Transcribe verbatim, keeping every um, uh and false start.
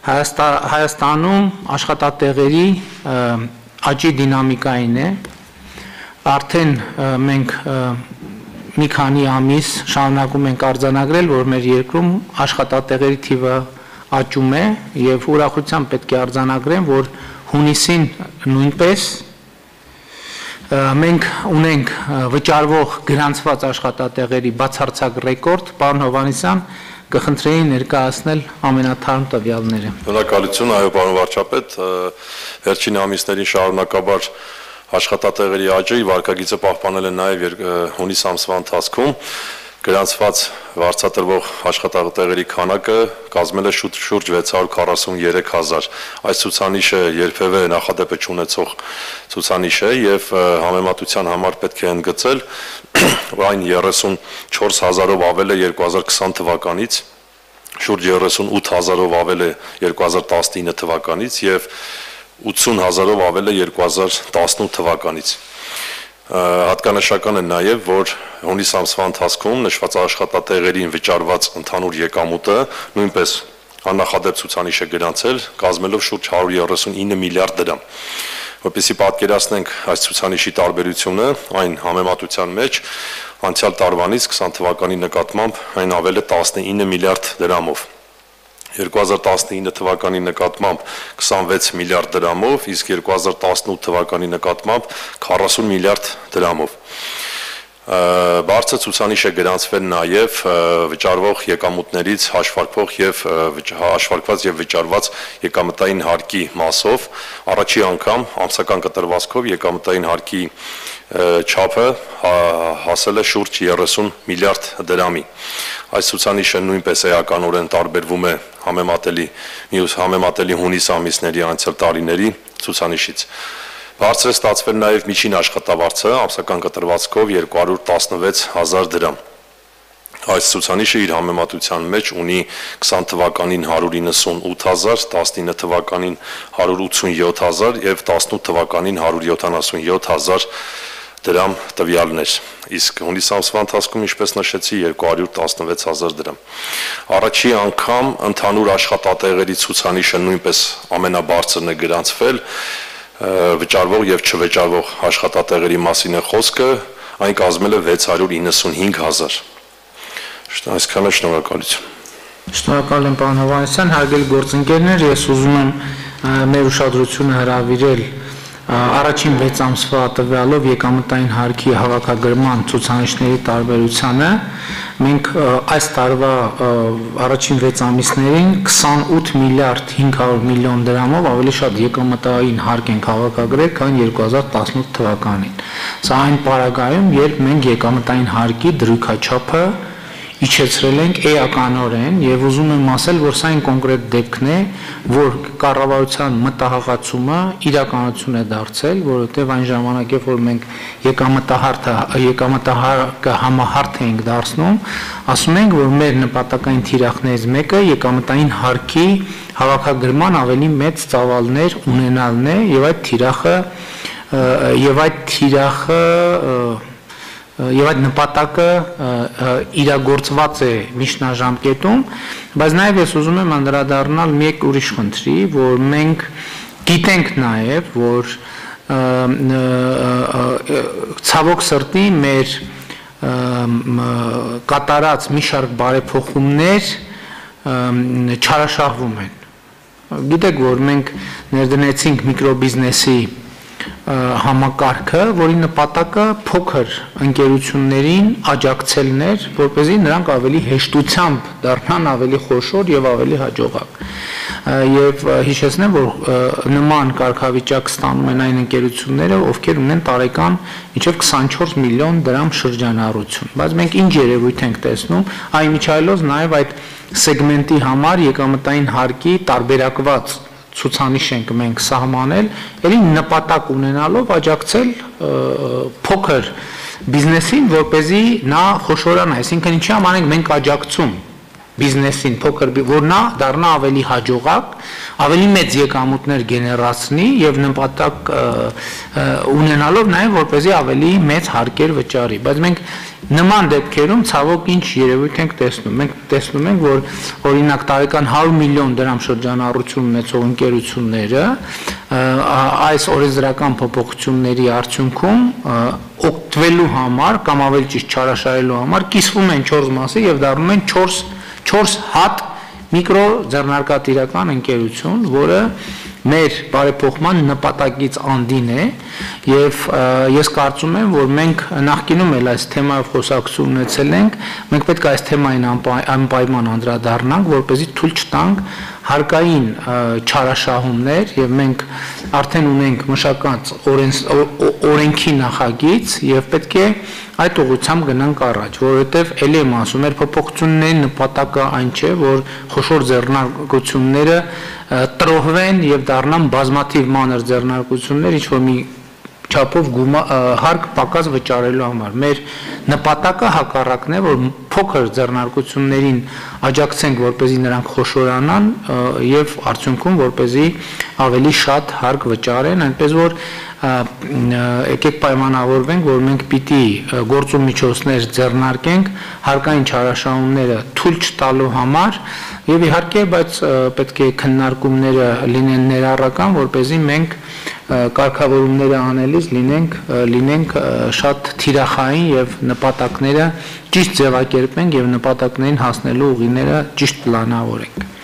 Հայաստանում աշխատատեղերի աճի դինամիկային է, արդեն մենք մի քանի ամիս շարունակում ենք արձանագրել, որ մեր երկրում աշխատատեղերի թիվը աճում է եւ ուրախությամբ պետք է արձանագրեմ, որ հունիսին նույնպես մենք ունենք վճարվող գրանցված աշխատատեղերի բացարձակ ռեկորդ, պարոն Հովհաննիսյան, կխնդրեի ներկայացնել ամենաթարմ տվյալները։ Շնորհակալություն, այո, պարոն վարչապետ, վերջին ամիսներին շարունակաբար աշխատատեղերի աճի վարկագիծը պահպանել է նաև հունիս ամսվա ընթացքում, գրանցված վարձատրվող աշխատատեղերի քանակը կազմել է շուրջ վեց հարյուր քառասուններեք հազար։ Այս ցուցանիշը երբևէ նախադեպը չունեցող ցուցանիշ է եւ համեմատության համար պետք է ընդգծել, որ այն երեսունչորս հազարով ավել է երկու հազար քսան թվականից, շուրջ երեսունութ հազարով ավել է երկու հազար տասնինը թվականից եւ ութսուն հազարով ավել է երկու հազար տասնութ թվականից։ Հատկանշական է նաև, որ հունիս ամսվա ընթացքում նշված աշխատատեղերին վճարված ընդհանուր եկամուտը նույնպես աննախադեպ ցուցանիշ է գրանցել, կազմելով շուրջ հարյուր երեսունինը միլիարդ դրամ։ Որպեսզի պատկերացնենք այս ցուցանիշի տարբերությունը, այն համեմատության մեջ անցյալ տարվանից քսան թվականի նկատմամբ այն ավել է տասնինը միլիարդ դրամով։ երկու հազար տասնինը թվականի նկատմամբ քսանվեց միլիարդ դրամով, իսկ երկու հազար տասնութ թվականի նկատմամբ քառասուն միլիարդ դրամով։ Բարձր ցուցանիշ է գրանցվել նաև վճարվող եկամուտներից հաշվարկվող եւ հաշվարկված եւ վճարված եկամտային հարկի մասով, առաջի անգամ ամսական կտրվածքով եկամտային հարկի չափը հասել է շուրջ երեսուն միլիարդ դրամի։ Այս ցուցանիշը նույնպես էականորեն տարբերվում է համեմատելի մյուս համեմատելի հունիս ամիսների անցյալ տարիների ցուցանիշից։ Բարձր է ստացվել նաև միջին աշխատավարձը ամսական կտրվածքով երկու հարյուր տասնվեց հազար դրամ։ Այս ցուցանիշը իր համեմատության մեջ ունի քսան թվականին հարյուր իննսունութ հազար, տասնինը թվականին հարյուր ութսունյոթ հազար եւ տասնութ թվականին հարյուր յոթանասունյոթ հազար դրամ տվյալներ, իսկ հունիս ամսվա ընթացքում, ինչպես նշեցի, երկու հարյուր տասնվեց հազար դրամ։ Առաջի անգամ ընդհանուր աշխատատեղերի ցուցանիշը նույնպես ամենաբարձրն է գրանցվել, վճարվող եւ չվճարվող աշխատատեղերի մասին է խոսքը, այն կազմել է վեց հարյուր իննսունհինգ հազար։ Այսքանը, շնորհակալություն։ Շնորհակալ եմ, պարոն Հովհաննիսյան, հարգելի գործընկերներ, ես ուզում եմ մեր ուշադրությունը հրավիրել առաջին վեց ամսվա տվյալով եկամտային հարկի հավաքագրման ցուցանիշների տարբերությանը։ Մենք այս տարվա առաջին վեց ամիսներին քսանութ միլիարդ հինգ հարյուր միլիոն դրամով ավելի շատ եկամտային հարկ ենք հավաքագրել, քան երկու հազար տասնութ թվականին։ Սա այն պարագայում, երբ մենք եկամտային հարկի դրույքաչափը իջեցրել ենք էականորեն եւ ուզում եմ ասել, որ սա այն կոնկրետ դեպքն է, որ կառավարության մտահղացումը իրականություն է դարձել, որովհետեւ այն ժամանակ, երբ որ մենք եկամտահարթը եկամտահարկը համահարթ ենք դարձնում, ասում ենք, որ մեր նպատակային թիրախներից մեկը եկամտային հարկի հավաքագրման ավելի մեծ ծավալներ ունենալն է եւ այդ թիրախը եւ այդ թիրախը եւ այդ նպատակը իրագործված է միջնաժամկետում, բայց նաեւ ես ուզում եմ անդրադառնալ մի ուրիշ խնդրի, որ մենք գիտենք նաեւ, որ ցավոք սրտի մեր կատարած մի շարք բարեփոխումներ չարաշահվում են։ Գիտեք, որ մենք ներդնեցինք միկրոբիզնեսի համակարգը, որի նպատակը փոքր ընկերություններին աջակցելն էր, որպեսզի նրանք ավելի հեշտությամբ դառնան ավելի խոշոր եւ ավելի հաջողակ։ Եվ հիշեցնեմ, որ նման կարգավիճակ ստանում են այն ընկերությունները, ովքեր ունեն տարեկան մինչև քսանչորս միլիոն դրամ շրջանառություն։ Բայց մենք ինչ երևույթ ենք տեսնում, այն միջայլոց նաեւ այդ սեգմենտի համար եկամտային հարկի տարբերակված ցուցանիշ ենք մենք սահմանել, ելի նպատակ ունենալով աջակցել փոքր բիզնեսին, որպեսզի նա խոշորանա, այսինքն ինչի համար ենք մենք աջակցում բիզնեսին, փոքր, որ նա դառնա ավելի հաջողակ, ավելի մեծ եկամուտներ գեներացնի եւ նպատակ ունենալով նաեւ որպեսզի ավելի մեծ հարկեր վճարի, բայց մենք նման դեպքերում ցավոք ինչ երևույթ ենք տեսնում, մենք տեսնում ենք, որ օրինակ տարեկան հարյուր միլիոն դրամ շրջանառություն ունեցող ընկերությունները այս օրենսդրական փոփոխությունների արդյունքում օգտվելու համար կամ ավելի ճիշտ չարաշահելու համար կիսվում են չորս մասի եւ դառնում են չորս հատ միկրո ձեռնարկատիրական ընկերություն, որը մեր բարեփոխման նպատակից անդին է եւ ես կարծում եմ, որ մենք նախկինում էլ այս թեմայով խոսակցություն ունեցել ենք, մենք պետք է այս թեմային անպայման անդրադառնանք, որպեսզի թույլ չտանք հարկային չարաշահումներ եւ մենք արդեն ունենք մշակած օրենքի նախագիծ եւ պետք է այդ ուղղությամբ գնանք առաջ, որովհետեւ ելի եմ ասում, մեր փոփոխությունների նպատակը այն չէ, որ խոշոր ձեռնարկությունները տրոհվեն եւ դառնան բազմաթիվ մանր ձեռնարկություններ, ինչ որ մի չափով հարկ պակաս վճարելու համար։ Մեր նպատակը հակառակն է, որ փոքր ձեռնարկություններին աջակցենք, որպեսզի նրանք խոշորանան եւ արդյունքում որպեսզի ավելի շատ հարկ վճարեն, այնպես որ եկեք պայմանավորվենք, որ մենք պիտի գործում միջոցներ ձեռնարկենք հարկային չարաշահումները թույլ չտալու համար եւ իհարկե, բայց պետք է քննարկումները լինեն ներառական, որպեսզի մենք կարգավորումները անելիս լինենք լինենք շատ թիրախային եւ նպատակները ճիշտ ձևակերպենք եւ նպատակներին հասնելու ուղիները ճիշտ պլանավորենք։